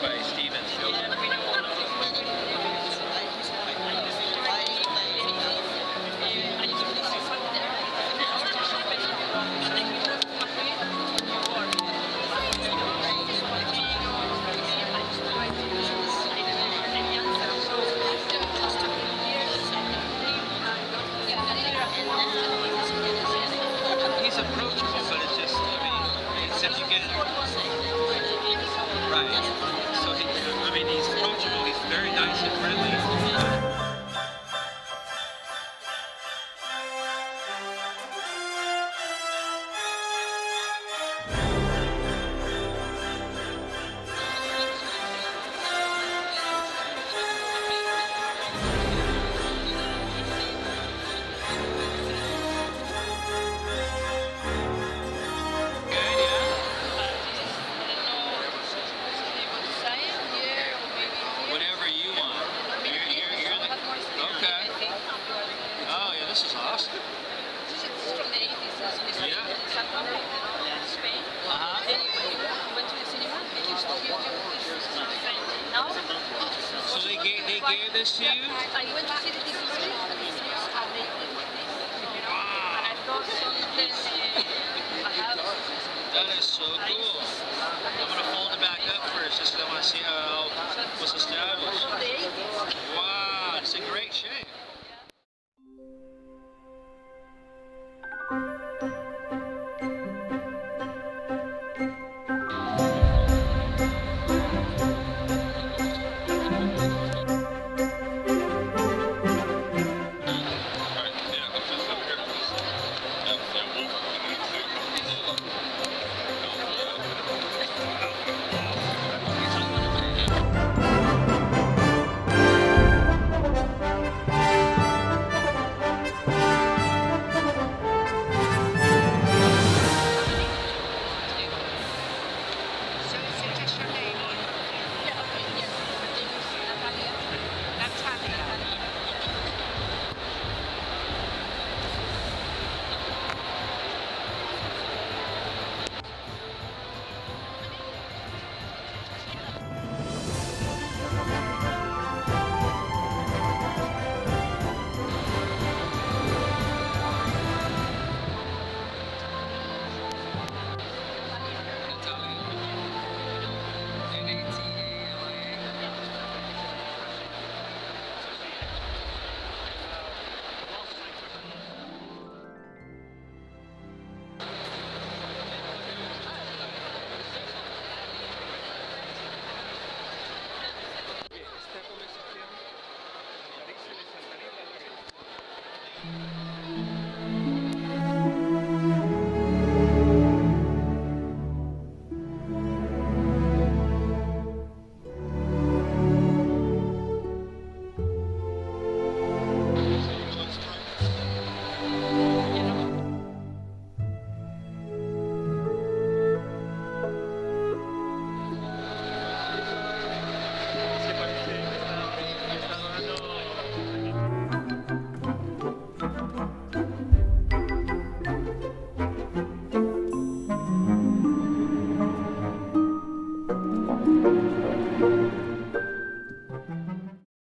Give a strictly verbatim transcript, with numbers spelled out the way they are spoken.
by Steven Spielberg. He's approachable, but it's just, I mean, it's if you get it right. So, he, I mean, he's approachable, he's very nice and friendly. Whatever you want. You're, you're, you're the, okay. Oh, yeah, this is awesome. This is from the eighties. Yeah. In Spain. Uh-huh. Anyway, you went to the cinema and you still you do this now. So they gave, they gave this to you? I went to see the D V D at the cinema and they did this, you know, and I thought something I have. That is so cool. I'm going to fold it back up first just because I want to see how it was established. Wow, it's in great shape. Thank you.